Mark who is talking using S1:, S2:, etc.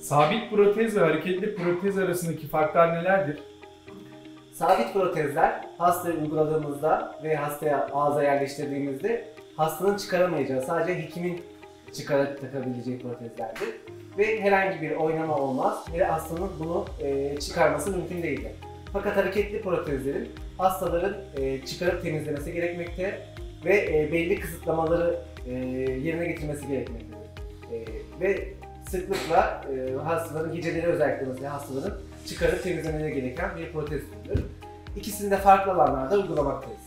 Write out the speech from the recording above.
S1: Sabit protez ve hareketli protez arasındaki farklar nelerdir?
S2: Sabit protezler hastaya uyguladığımızda ve hastaya ağza yerleştirdiğimizde hastanın çıkaramayacağı, sadece hekimin çıkarıp takabileceği protezlerdir. Ve herhangi bir oynama olmaz ve hastanın bunu çıkarması mümkün değildir. Fakat hareketli protezlerin hastaların çıkarıp temizlemesi gerekmekte ve belli kısıtlamaları yerine getirmesi gerekmektedir. Ve sıklıkla hastaların geceleri, özellikle mesela hastaların çıkarıp temizlemeleri gereken bir protez türüdür. İkisini de farklı alanlarda uygulamaktayız.